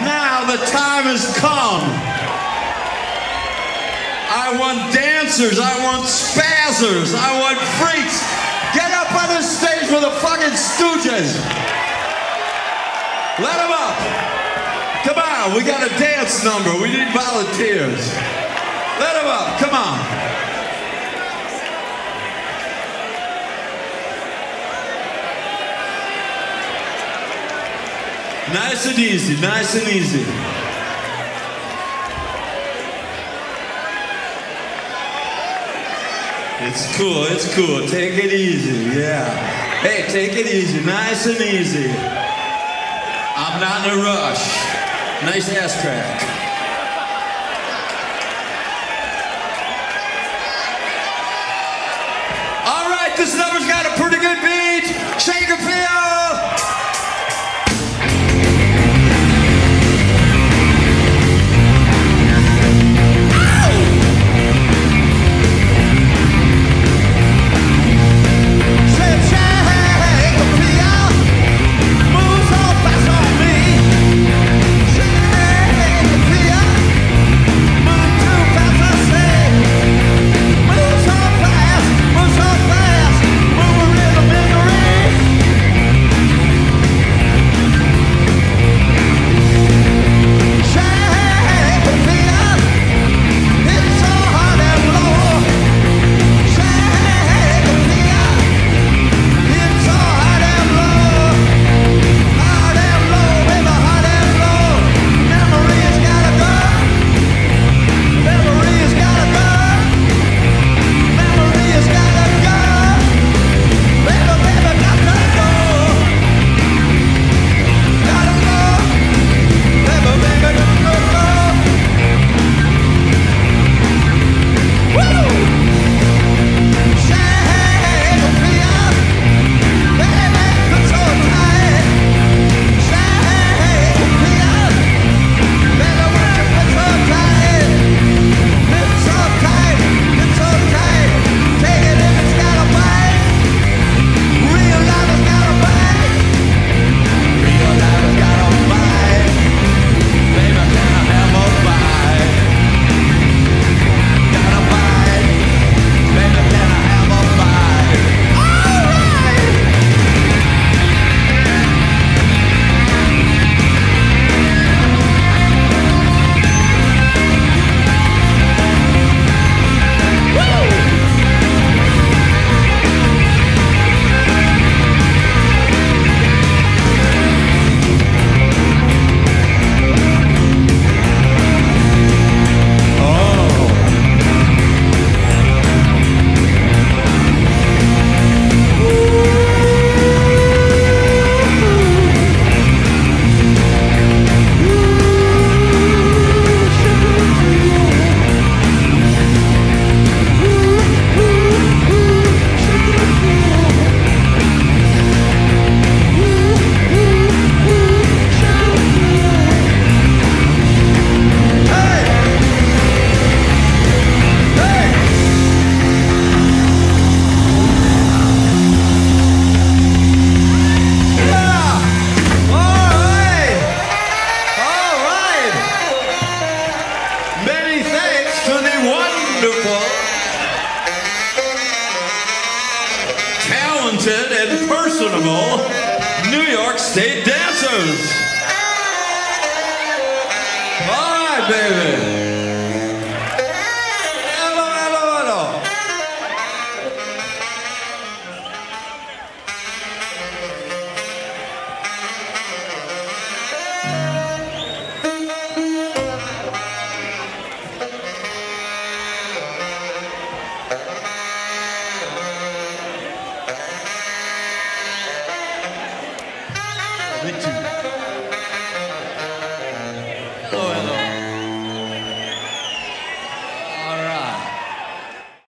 Now the time has come. I want dancers, I want spazzers, I want freaks. Get up on the stage with the fucking Stooges. Let them up. Come on, we got a dance number. We need volunteers. Let them up, come on. Nice and easy, nice and easy. It's cool, take it easy, yeah. Hey, take it easy, nice and easy. I'm not in a rush. Nice ass crack. All right, this number's got a pretty good beat. Shake a feel. Talented and personable New York State dancers. All right, baby. Hello, hello, hello. Me too.